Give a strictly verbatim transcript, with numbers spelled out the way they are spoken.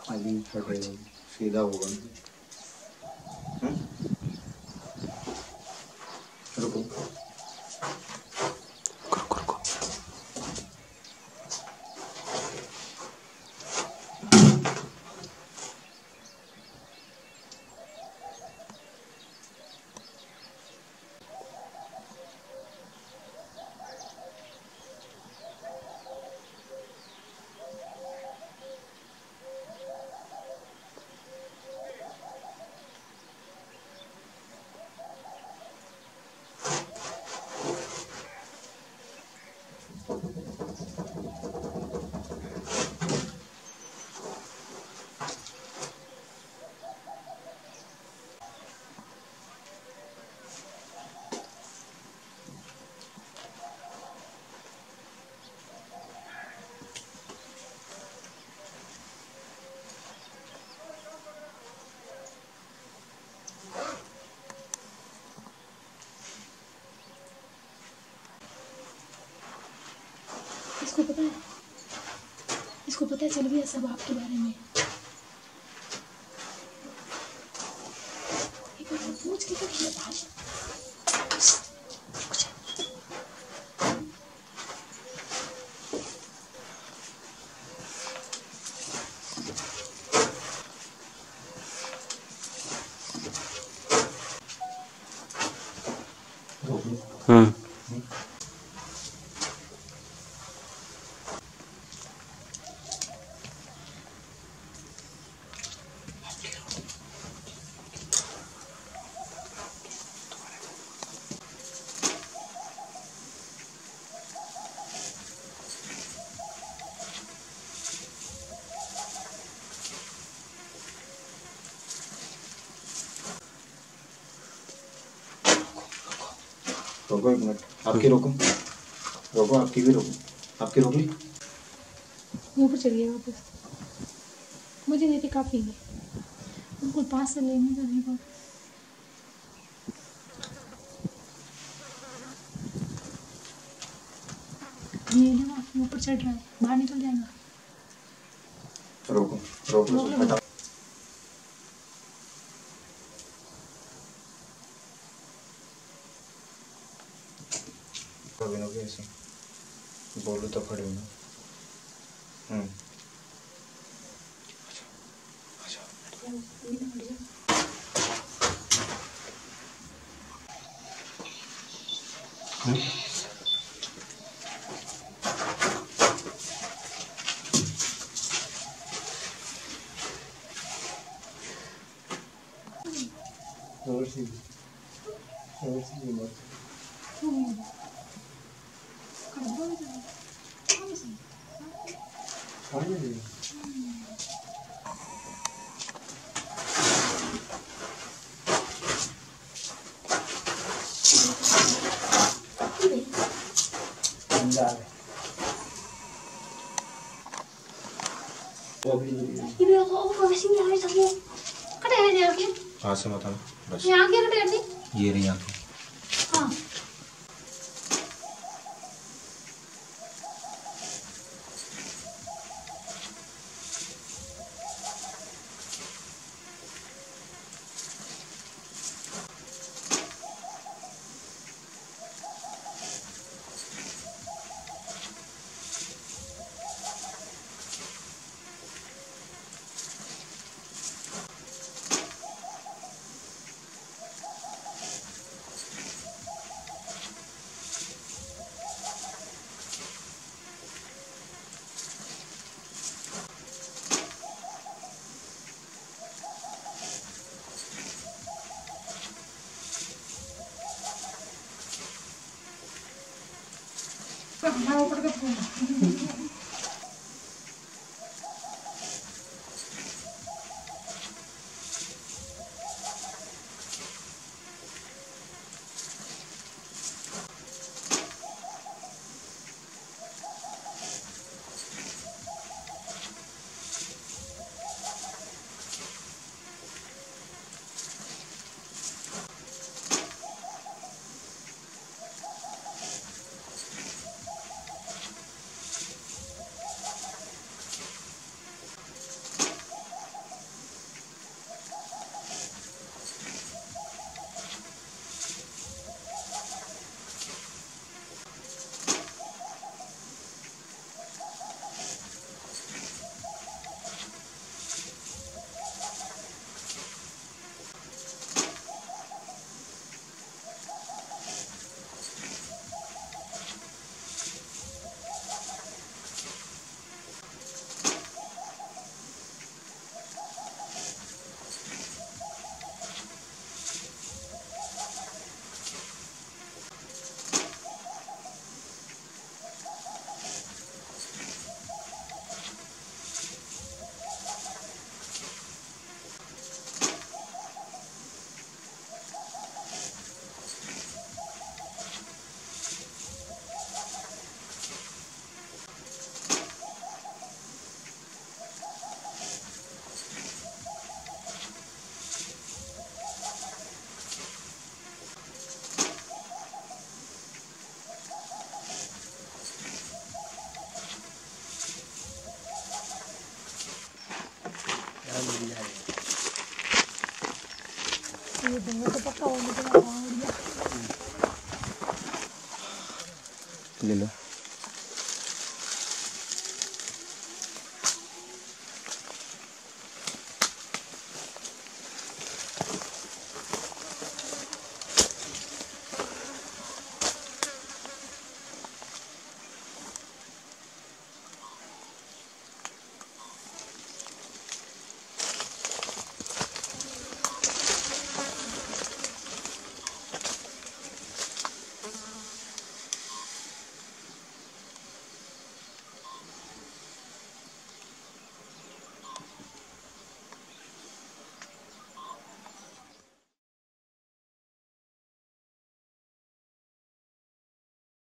I think third रहेगा, सीधा होगा। रुको इसको पता है, इसको पता चल गया सब आपके बारे में। एक बार पूछ के तो किया। हम्म रोको एक मिनट, आपकी रोको, रोको आपकी भी रोको, आपकी रोक ली। ऊपर चलिए वापस, मुझे देती काफ़ी है, बिल्कुल पास से लेने का नहीं। ये ना ऊपर चढ़ रहा है, बाहर निकल जाएगा। रोको रोको हटाओ। ऐसे बोलो तो खड़े हो ना। हम्म और सी और सी मत हाथ से मत आना बस। यहाँ क्या कटे थे? ये रही आंखें। हाँ हमारा ऊपर का फोन ये तो पक्का हो गया। ले लो।